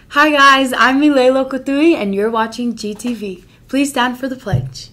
Hi guys, I'm Milela Kotui and you're watching GTV. Please stand for the pledge.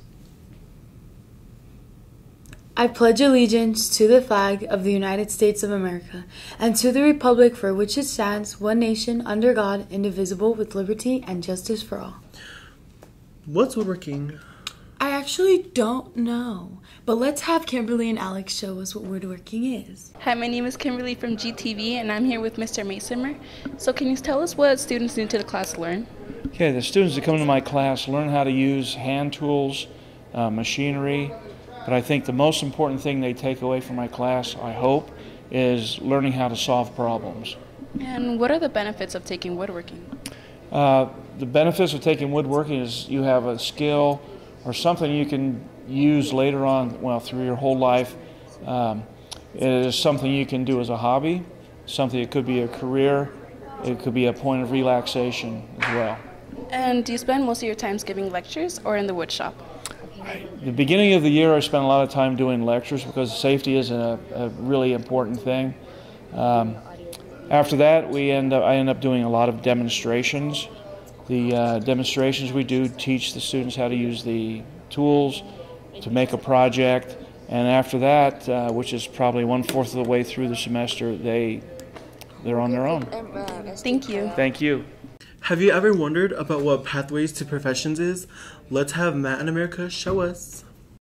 I pledge allegiance to the flag of the United States of America and to the republic for which it stands, one nation, under God, indivisible, with liberty and justice for all. What's woodworking? I actually don't know, but let's have Kimberly and Alex show us what woodworking is. Hi, my name is Kimberly from GTV, and I'm here with Mr. Masomer. So can you tell us what students new to the class learn? Okay, the students that come to my class learn how to use hand tools, machinery, but I think the most important thing they take away from my class, I hope, is learning how to solve problems. And what are the benefits of taking woodworking? The benefits of taking woodworking is you have a skill or something you can use later on, well, through your whole life. It is something you can do as a hobby, something that could be a career, it could be a point of relaxation as well. And do you spend most of your time giving lectures or in the wood shop? The beginning of the year I spent a lot of time doing lectures because safety is a really important thing. After that I end up doing a lot of demonstrations. The demonstrations we do teach the students how to use the tools to make a project, and after that, which is probably 1/4 of the way through the semester, they're on their own. Thank you. Thank you. Have you ever wondered about what Pathways to Professions is? Let's have Matt and America show us.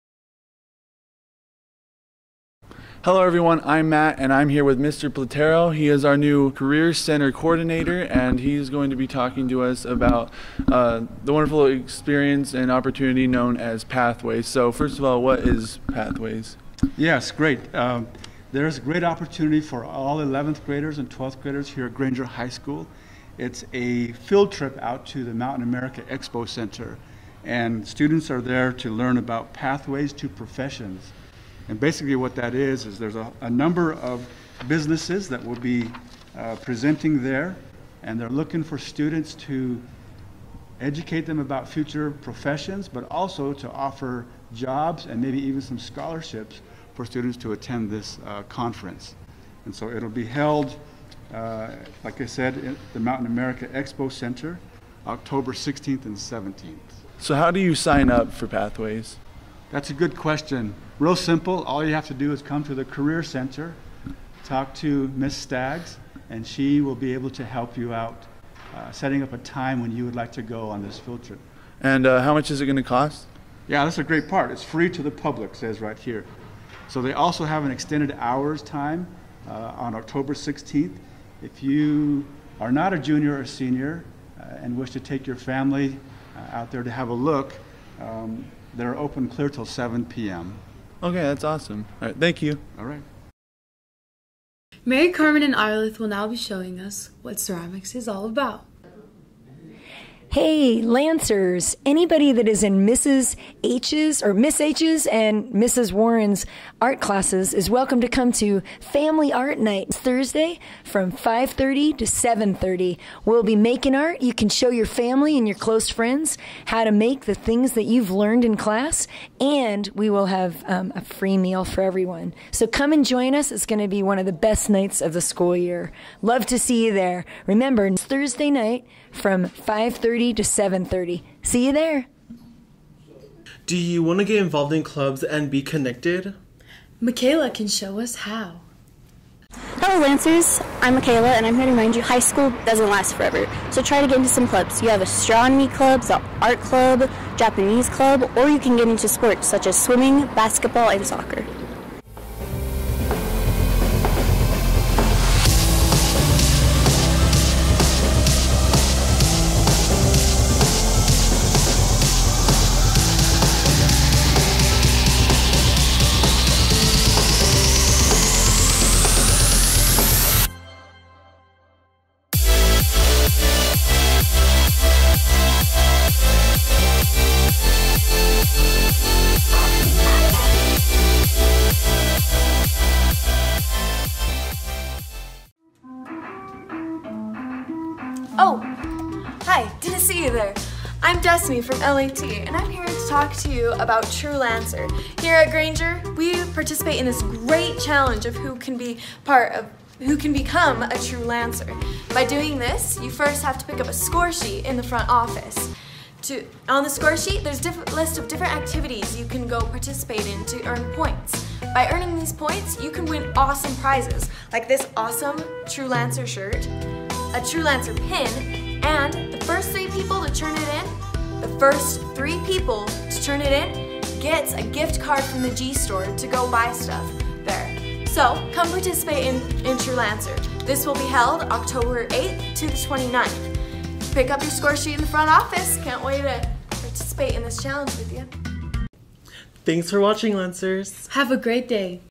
Hello everyone, I'm Matt and I'm here with Mr. Platero. He is our new Career Center Coordinator and he's going to be talking to us about the wonderful experience and opportunity known as Pathways. So first of all, what is Pathways? Yes, great. There's a great opportunity for all 11th graders and 12th graders here at Granger High School. It's a field trip out to the Mountain America Expo Center, and students are there to learn about pathways to professions. And basically what that is there's a number of businesses that will be presenting there, and they're looking for students to educate them about future professions, but also to offer jobs and maybe even some scholarships for students to attend this conference. And so it'll be held, like I said, at the Mountain America Expo Center, October 16th and 17th. So how do you sign up for Pathways? That's a good question. Real simple. All you have to do is come to the Career Center, talk to Miss Staggs, and she will be able to help you out setting up a time when you would like to go on this field trip. And how much is it going to cost? Yeah, that's a great part. It's free to the public, says right here. So they also have an extended hours time on October 16th. If you are not a junior or senior and wish to take your family out there to have a look, they're open clear till 7 p.m. Okay, that's awesome. All right, thank you. All right. Mary Carmen and Arlith will now be showing us what ceramics is all about. Hey, Lancers, anybody that is in Mrs. H's or Miss H's and Mrs. Warren's art classes is welcome to come to Family Art Night Thursday from 5:30 to 7:30. We'll be making art. You can show your family and your close friends how to make the things that you've learned in class, and we will have a free meal for everyone. So come and join us. It's going to be one of the best nights of the school year. Love to see you there. Remember, it's Thursday night from 5:30 to 7:30. See you there. Do you want to get involved in clubs and be connected? Michaela can show us how. Hello Lancers, I'm Michaela and I'm here to remind you high school doesn't last forever. So try to get into some clubs. You have astronomy clubs, the art club, Japanese club, or you can get into sports such as swimming, basketball, and soccer. Oh, hi, didn't see you there. I'm Destiny from LAT, and I'm here to talk to you about True Lancer. Here at Granger, we participate in this great challenge of who can be part of become a true Lancer. By doing this, you first have to pick up a score sheet in the front office. On the score sheet, there's a list of different activities you can go participate in to earn points. By earning these points, you can win awesome prizes, like this awesome True Lancer shirt, a True Lancer pin, and the first 3 people to turn it in, gets a gift card from the G Store to go buy stuff there. So, come participate in True Lancer. This will be held October 8th to the 29th. Pick up your score sheet in the front office. Can't wait to participate in this challenge with you. Thanks for watching, Lancers. Have a great day.